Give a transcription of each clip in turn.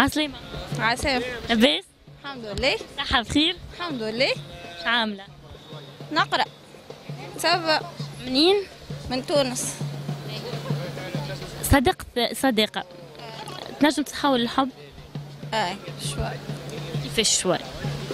عسلامة. عساف. لاباس؟ الحمد لله. صحة بخير؟ الحمد لله. شو عاملة؟ نقرأ. سافا. منين؟ من تونس. صديقة تنجم تحول الحب؟ شوي. كيفاش شوي؟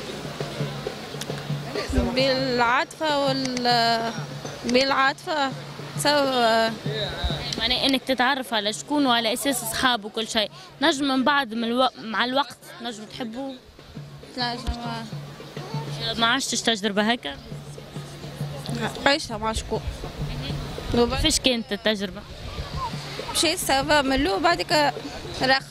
بالعاطفة بالعاطفة سوا. معناها انك تتعرف على شكون وعلى اساس اصحاب وكل شيء، نجم من بعد مع الوقت نجم تحبوا؟ تنجم. ما عشتش تجربة هكا؟ عيشها مع شكون. كيفاش كانت التجربة؟ مشيت سافا ملو بعدك رخت.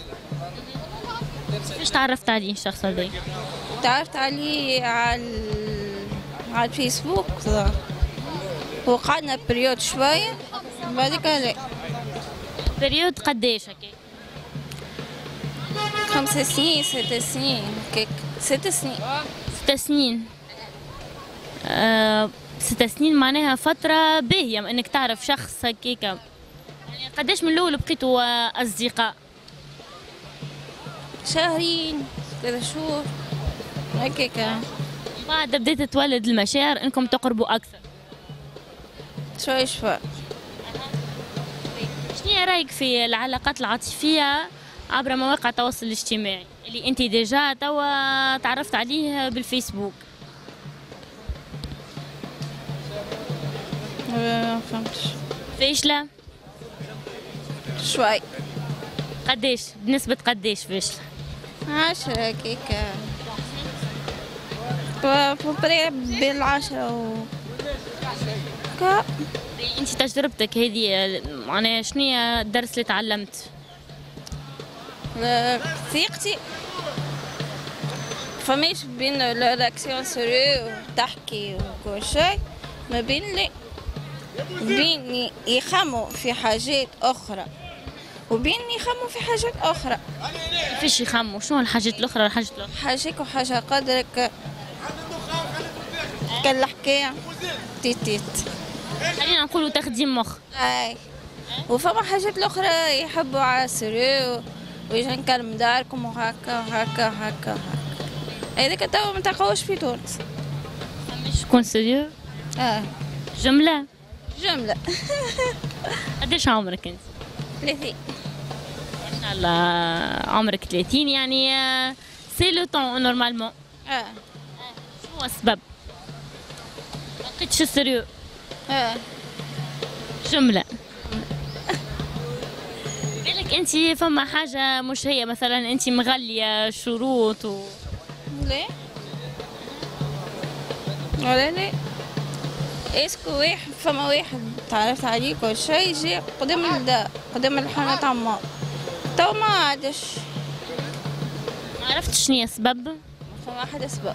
كيفاش تعرفت عليه الشخص هذا؟ تعرفت عليه على الفيسبوك وقعدنا بريود شوية بعدك لا. بريود قداش هكا؟ 5 سنين 6 سنين هكاك. 6 سنين. 6 سنين. 6 سنين معناها فترة باهية انك تعرف شخص هكاك. يعني قداش من الاول بقيتوا اصدقاء؟ شهرين 3 شهور هكاك. من بعد بدات تولد المشاعر انكم تقربوا اكثر شوي شوي. شنو رايك في العلاقات العاطفية عبر مواقع التواصل الاجتماعي اللي انت ديجا توا تعرفت عليه بالفيسبوك؟ ما فهمتش. فاشلة؟ شوي. قداش؟ بنسبة قداش فاشلة؟ 10 هكاك. ببري بالعشرة انت تجربتك هذه معناها شنو هي الدرس اللي تعلمت؟ ثقتي فماش بين الرياكسيون سيريو وتحكي وكل شيء، ما بين لي بين يخموا في حاجات أخرى وبين يخموا في حاجات أخرى. كيفاش يخموا؟ شنو الحاجات الأخرى والحاجات الأخرى؟ حاجيك وحاجة قدرك كالحكاية تيت. خلينا نقولوا تخديم مخ. اي. وفما حاجات الأخرى يحبوا على سيريو ويجي نكلم داركم وهكا وهكا وهكا. هذيك توا ما تلقاوش في تونس. فماش تكون سيريو؟ جملة؟ جملة. قداش عمرك انت؟ 30. ما شاء الله عمرك 30 يعني سي لو طون نورمالمون. شنو هو السبب؟ ما لقيتش سيريو؟ جملة. بالك انت فما حاجة مش هي مثلا انت مغلية شروط لا ولا لا. اسكو واحد فما واحد تعرفت عليه كل شيء جي قدام الحانة عمار تو ما عادش. ما عرفتش شنو هي السبب؟ فما حدا سبب.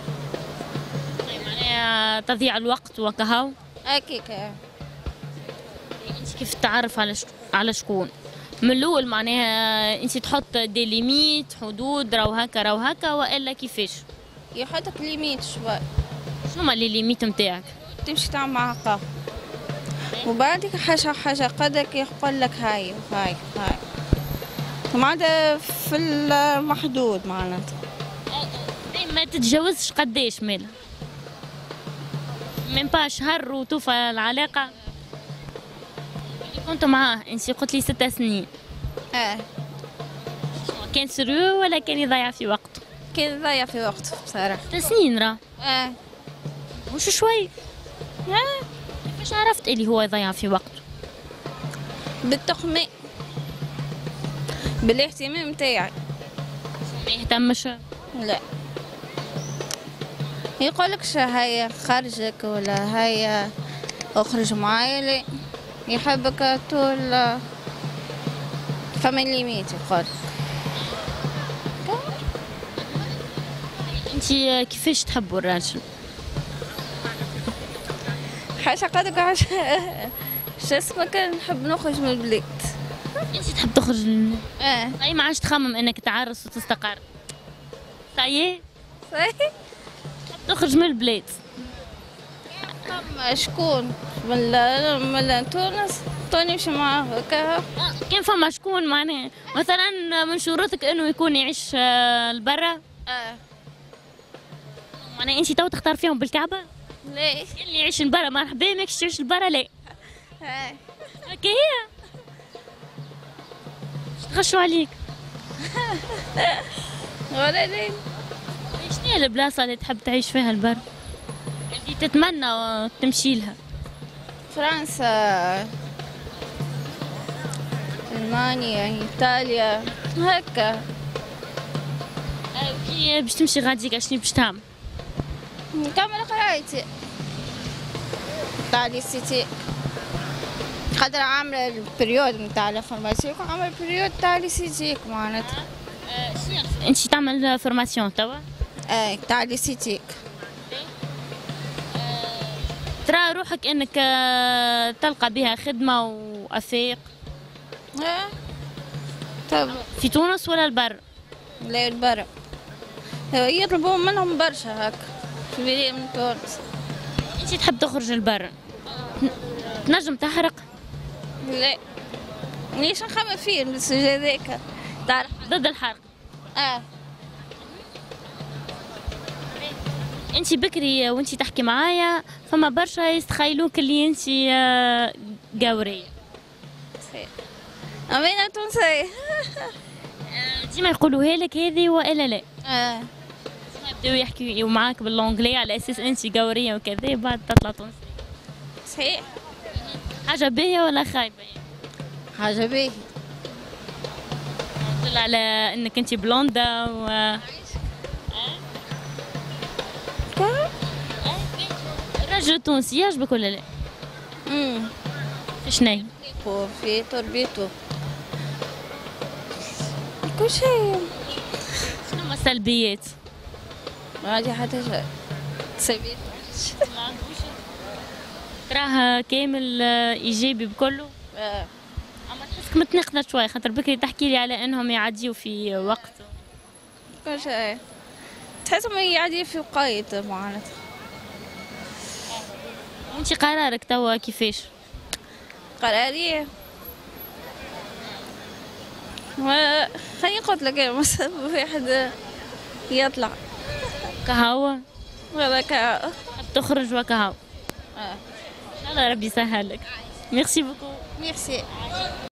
معناها تضييع الوقت وكهو. هكاك. انت كيف تعرف على شكون؟ من الاول معناها انت تحط دي ليميت حدود راو هكا والا كيفاش؟ يحطك ليميت شوي. شنو هما لي ليميت نتاعك؟ تمشي تعمل معها قهوة وبعدك حاجة قدرك يقول لك هاي وهاي هاي معناتها في المحدود معناتها. ما تتجاوزش قداش مالا؟ من با شهر وتوفى العلاقة؟ اللي كنت معاه انت قلت لي 6 سنين. كان سيريو ولا كان يضيع في وقته؟ كان يضيع في وقته بصراحة. 6 سنين راه. مش شوي. كيفاش عرفت اللي هو يضيع في وقته؟ بالتخمة بالاهتمام نتاعي. ما يهتمش؟ لا يقولكش هيا خرجك ولا هيا اخرج معايا. لا يحبك طول فما ليميت يقول. انت كيفاش تحبوا الراجل؟ حاجة قدك شو اسمك نحب نخرج من البلاد. انت تحب تخرج من اي ما عادش تخمم انك تعرس وتستقر؟ صحيح؟ صحيح. تخرج من البلاد. فما شكون من تونس توني نمشي معاه هكا. كان فما شكون معناها مثلا من شروطك انه يكون يعيش لبرا؟ معناها انت تو تختار فيهم بالكعبه؟ ليه؟ اللي يعيش لبرا مرحبا، ماكش تعيش لبرا لا. هكا هي تغشوا عليك. ولا ليه؟ شنو هي البلاصه اللي تحب تعيش فيها لبرا اللي تتمنى تمشي لها؟ فرنسا، ألمانيا، إيطاليا هكا. كي باش تمشي غاديكا شنو باش تعمل؟ نكمل قرايتي تاع ليسيتي، خاطر عاملة البريود نتاع الفورماسيون وعاملة البريود تاع ليسيتيك معناتها. انت تعمل فورماسيون توا؟ تاع ليسيتيك. ترى روحك انك تلقى بها خدمة وافاق؟ طب في تونس ولا البر؟ لا البر، يطلبوا منهم برشا هكا في بلاد من تونس. انت تحب تخرج البر تنجم تحرق؟ لا ليش نخمم فيه السجاد هذاك تعرف ضد الحرق. انت بكري وانت تحكي معايا فما برشا يستخيلوك اللي انت قاورية. أمينة تونسية. ديما يقولوها لك هذه والا لا؟ يبداو يحكيو معاك باللونجلي على اساس انت قاورية وكذا بعد تطلع تونسية. صحيح. حاجة باهية ولا خايبة؟ حاجة باهية. تدل على انك انت بلوندا و الرجل التونسي يعجبك ولا لا؟ في شنو؟ في تربيته كل شيء. شنو هما السلبيات؟ ما عندي حتى شيء سلبيات. تراه كامل ايجابي بكله؟ اما تحسك متناقضة شوي خاطر بكري تحكي لي على انهم يعديوا في وقت كل شيء تحسهم يعدي في وقايت معناتها. وانتي قرارك توا كيفاش؟ قراري خليني قلت لك مثلا واحد يطلع كهوة ولا كهوة تخرج وكهوة. ان شاء الله ربي يسهل لك. ميرسي بوكو. ميرسي.